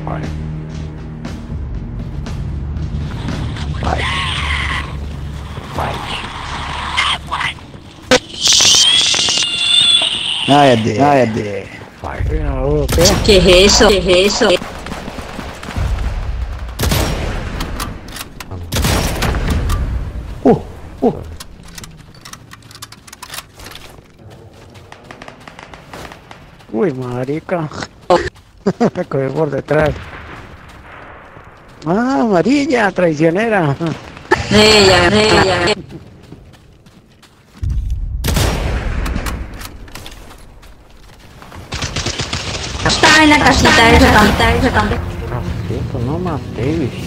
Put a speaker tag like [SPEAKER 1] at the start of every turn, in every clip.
[SPEAKER 1] Vale. Vale. Nadie. Vale. No,
[SPEAKER 2] ¿Qué es eso? ¿Qué es eso?
[SPEAKER 1] Uh. Uy, marica. Me cogió por detrás. Ah, amarilla, traicionera.
[SPEAKER 2] Ella. Está en la casita esa también.
[SPEAKER 1] Caceta, no matei, bicho.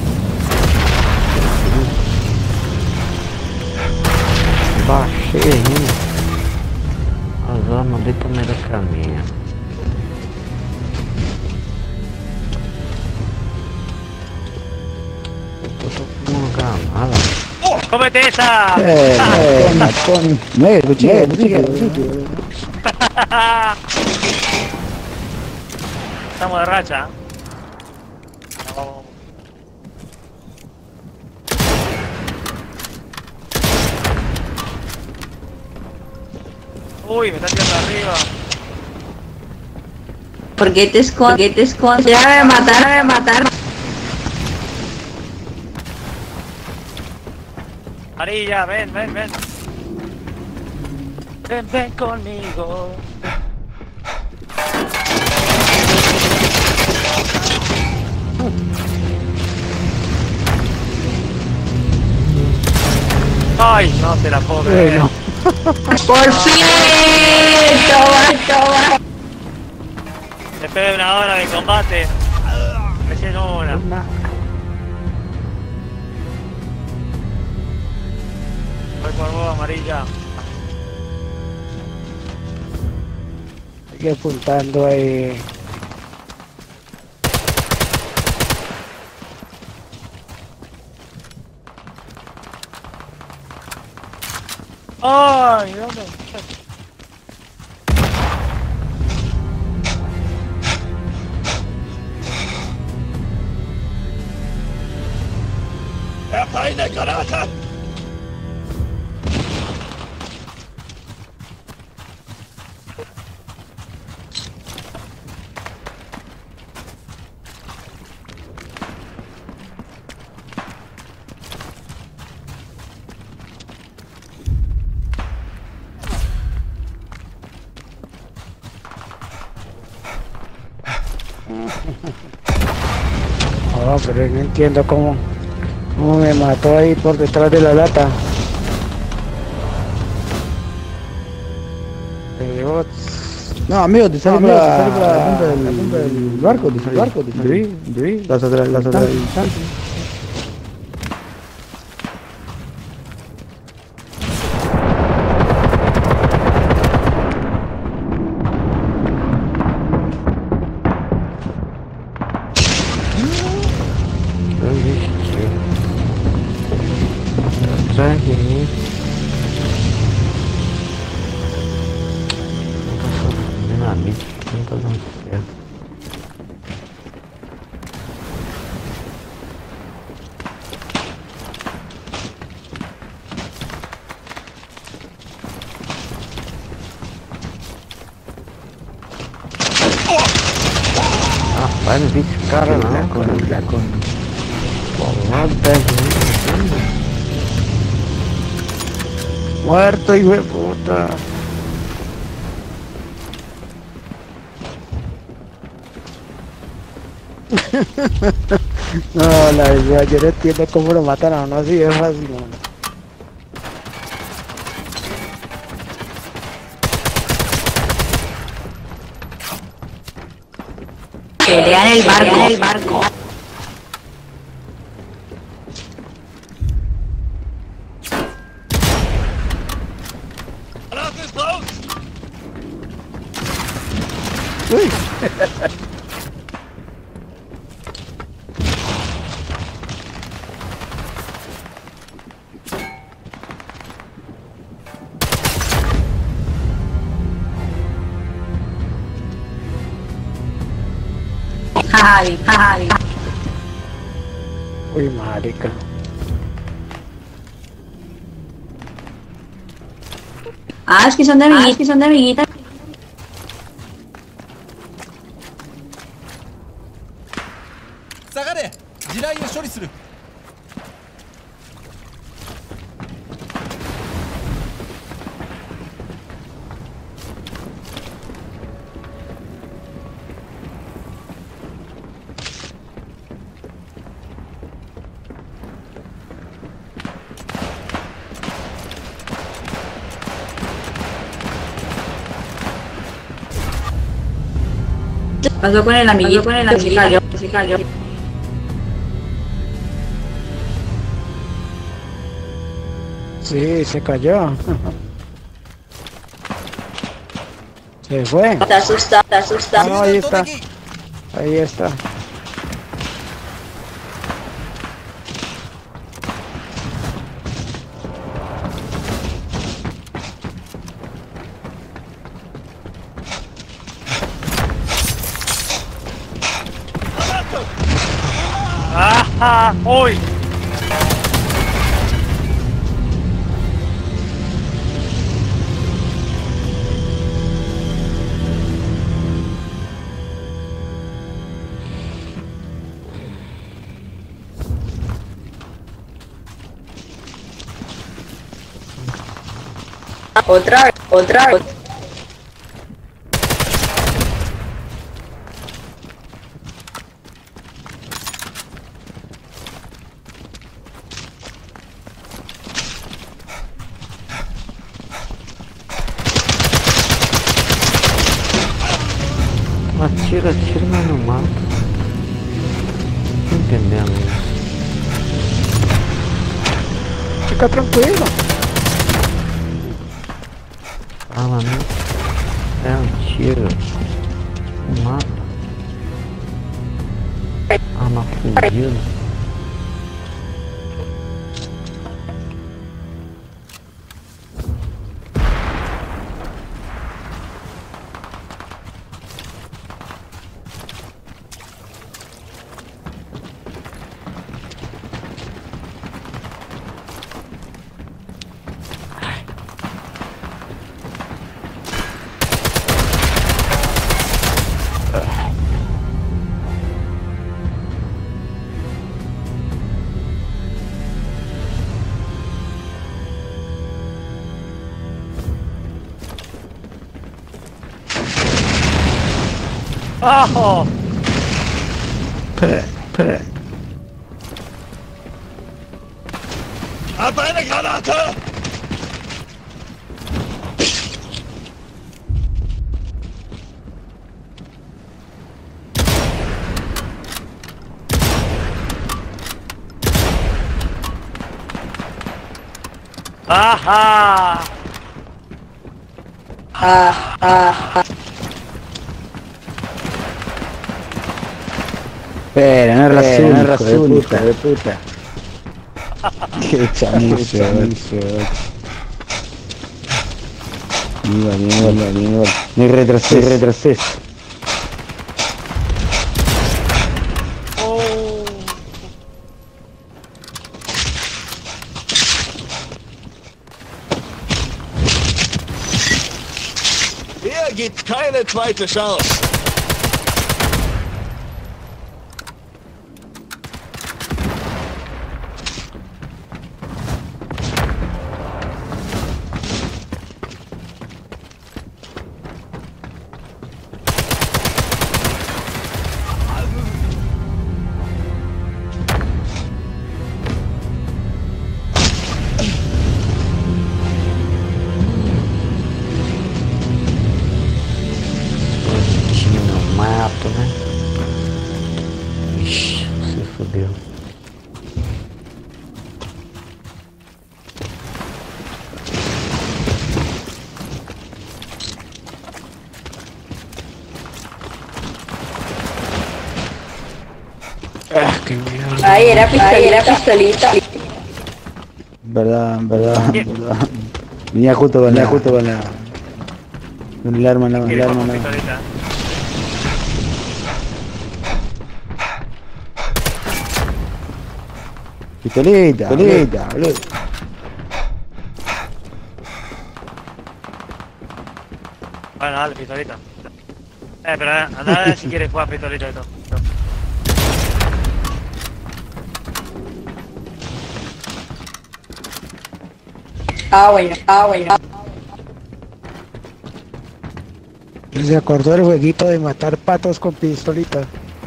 [SPEAKER 1] Baixei ainda. Azar, mandei pro meio do caminho. Eu tô com uma granada.
[SPEAKER 3] ¡Cómete esa!
[SPEAKER 1] Con medio,
[SPEAKER 3] Estamos de racha. Vamos. Uy, me están tirando arriba.
[SPEAKER 2] ¿Por qué te escondes? Ya me matar.
[SPEAKER 3] Amarilla, ven. Ven conmigo. Ay, no te la puedo creer.
[SPEAKER 1] bueno.
[SPEAKER 2] Por fin. Toma.
[SPEAKER 3] Después de una hora de combate. Recién una. Voy por vos, amarilla.
[SPEAKER 1] Sigue apuntando ahí.
[SPEAKER 3] Ay, ¿dónde?
[SPEAKER 1] No, pero no entiendo cómo me mató ahí por detrás de la lata.
[SPEAKER 4] No, amigo, te sale por la punta del barco, te sale.
[SPEAKER 1] Sí.
[SPEAKER 4] Las otras
[SPEAKER 1] Atrás de mí. Dinamite, não tá dando certo. Vai no bicho, cara, não. Bolada, gente. Muerto, hijo de puta. No, la verdad, yo no entiendo cómo lo matan a uno así de fácil, man.
[SPEAKER 2] Pelear el barco.
[SPEAKER 1] Uy.
[SPEAKER 2] Javi, Javi.
[SPEAKER 1] Uy, marica.
[SPEAKER 2] Ah, es que son de amiguitas, que son de amiguitas.
[SPEAKER 5] 下がれ地雷を処理する
[SPEAKER 2] Pasó con el amiguito, se cayó.
[SPEAKER 1] Sí, se cayó. Se fue.
[SPEAKER 2] Está asustado, está asustado.
[SPEAKER 1] No, ahí
[SPEAKER 5] 飛行
[SPEAKER 1] está.
[SPEAKER 5] 敵
[SPEAKER 1] Ahí está.
[SPEAKER 3] ¡Ajá! ¡Uy!
[SPEAKER 2] Otra vez, otra vez.
[SPEAKER 6] Atira, atira, mas não mata. Tô entendendo isso.
[SPEAKER 1] Fica tranquilo.
[SPEAKER 6] Fala, né? Atira. Não mata. Arma fudida.
[SPEAKER 3] ¡Ajo!
[SPEAKER 1] Pe.
[SPEAKER 5] 与えなきゃなった
[SPEAKER 3] ¡Ajá!
[SPEAKER 4] Espera, no es razón, hijo de puta. Qué chamucho. Igual. Ni retroceso.
[SPEAKER 3] ¡Oh!
[SPEAKER 5] Hier gibt keine zweite Chance.
[SPEAKER 6] Time no mato, né? Ixi, se fodeu.
[SPEAKER 1] Qué mierda.
[SPEAKER 2] Ahí era pistolita.
[SPEAKER 4] Verdad. Venía justo con el arma en la mano.
[SPEAKER 3] Pistolita.
[SPEAKER 4] Pistolita, pistolita, boludo.
[SPEAKER 3] Bueno, dale, pistolita. Pero anda a ver si quieres jugar pistolita y todo.
[SPEAKER 2] Bueno.
[SPEAKER 1] Se acordó el jueguito de matar patos con pistolita.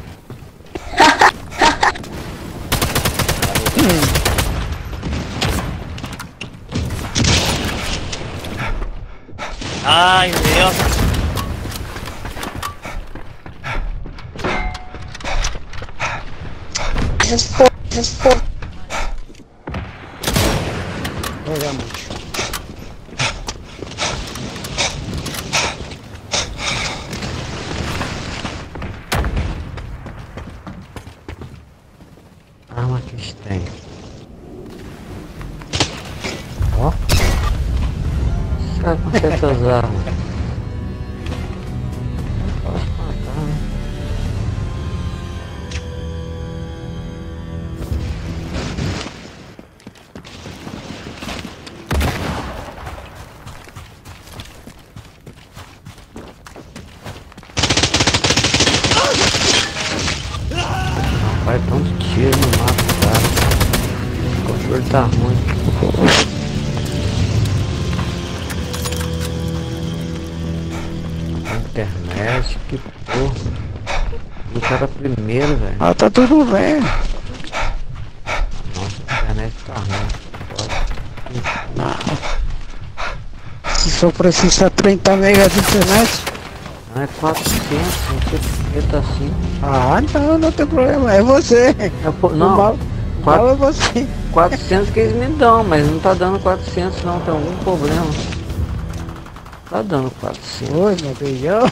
[SPEAKER 3] Ay, Dios.
[SPEAKER 1] Juega mucho.
[SPEAKER 6] Arma que eles têm. Ó. Sabe com essas armas? Posso matar, né? Vai tanto tiro no mato, cara. O controle tá ruim. Internet, que porra. O cara primeiro, velho.
[SPEAKER 1] Ah, tá tudo bem.
[SPEAKER 6] Nossa, a internet tá ruim.
[SPEAKER 1] Se só precisa 30 megas de internet.
[SPEAKER 6] Não é 400, não sei porque tá assim.
[SPEAKER 1] Ah, não tem problema. É você.
[SPEAKER 6] Não,
[SPEAKER 1] Mal é você.
[SPEAKER 6] 400 que eles me dão, mas não tá dando 400 não, tem algum problema. Tá dando 400.
[SPEAKER 1] Oi, meu beijão.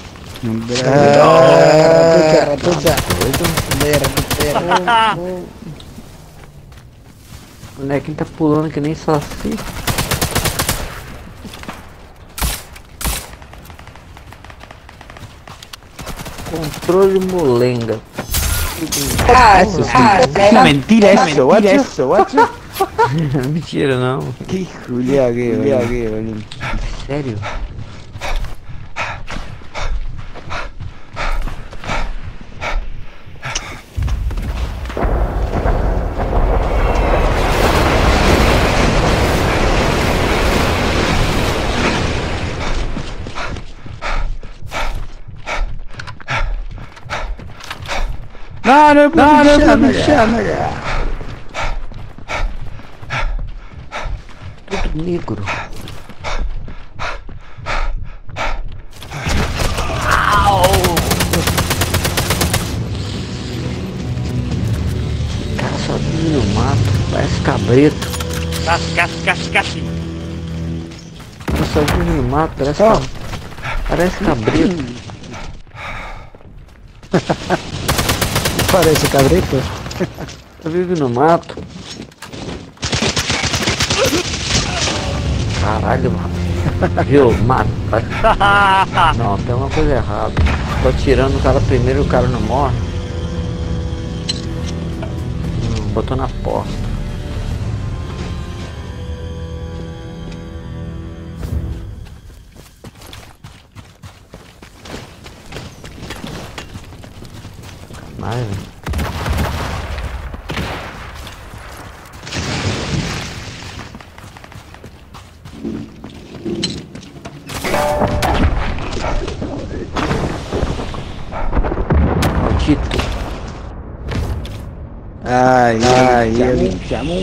[SPEAKER 6] O bonequinho tá pulando que nem saci. Controle molenga.
[SPEAKER 4] Mentira eso, guacho.
[SPEAKER 6] Mentira não.
[SPEAKER 4] Qué Julia que, boludo.
[SPEAKER 6] Sério?
[SPEAKER 4] No, puxando, cara.
[SPEAKER 6] Tudo negro. Cara, só vive no mato, parece cabreto.
[SPEAKER 3] Casi.
[SPEAKER 6] Cara, só vive no mato, parece cabreto.
[SPEAKER 1] Parece cabrito.
[SPEAKER 6] Só vive no mato. Caralho, mano. Viu? Mato. Não, tem uma coisa errada. Tô atirando o cara primeiro e o cara não morre. Botou na porta. Mas, maldito.
[SPEAKER 4] Ai, ele chamou.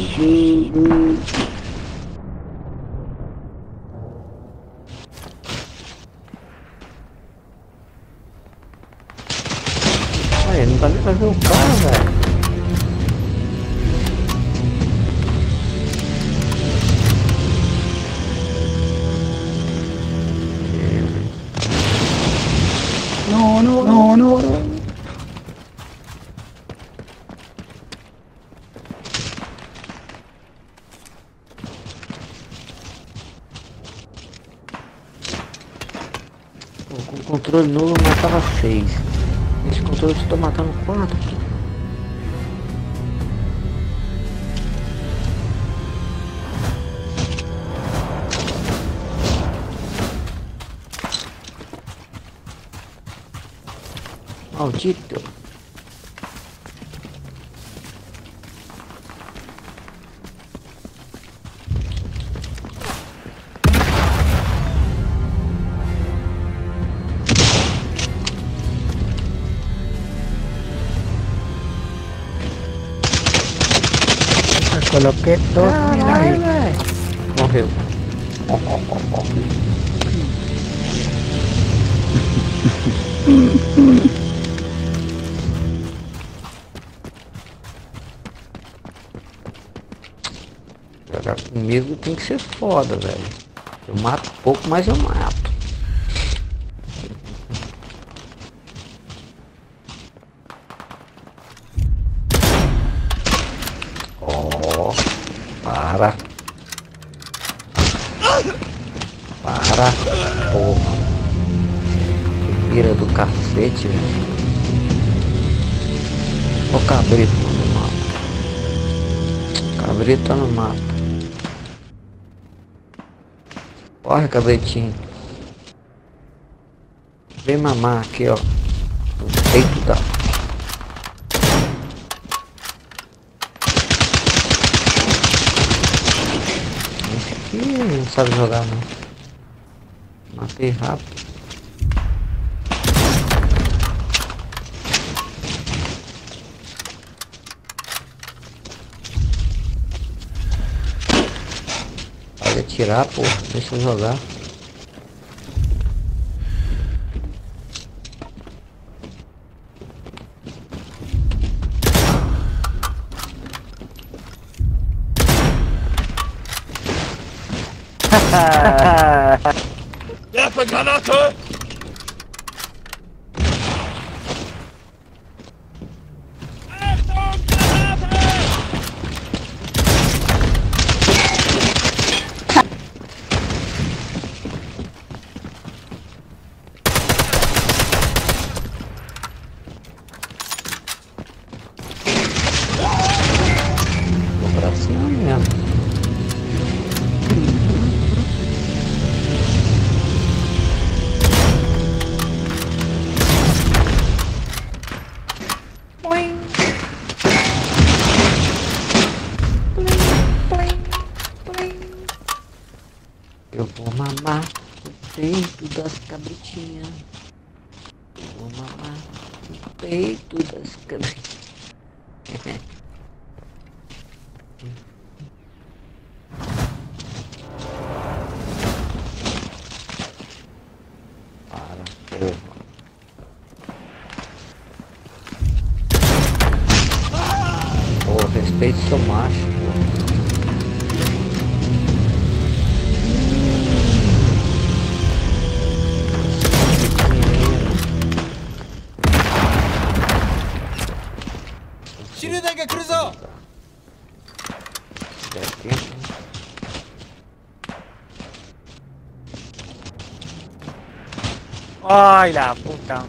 [SPEAKER 6] Ai, não dá nem pra ver o cara, velho.
[SPEAKER 4] No.
[SPEAKER 6] Com o controle nulo eu matava 6. Esse controle eu estou matando 4. Maldito.
[SPEAKER 1] Coloquei todo mundo aí.
[SPEAKER 6] Morreu. Jogar comigo tem que ser foda, velho. Eu mato pouco, mas eu mato. Oh, para. Para, porra. Que pira do cacete, velho. Ó o cabrito no mato. Cabrito tá no mato. Corre, cabritinho. Vem mamar aqui, ó. No peito da... Esse aqui não sabe jogar, não. Matei rápido. Pode atirar, pô. Deixa eu jogar.
[SPEAKER 5] Werfe Granate! Achtung, Granate!
[SPEAKER 6] Vou pra cima mesmo. Eu vou mamar o peito das cabritinhas. Eu vou mamar o peito das cabritinhas. Para, eu vou. Pô, respeite seu macho, pô.
[SPEAKER 5] 치료대가 크루저!
[SPEAKER 3] Ay, la puta.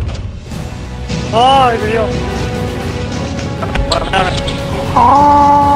[SPEAKER 3] Ay, Dios.
[SPEAKER 1] Ah!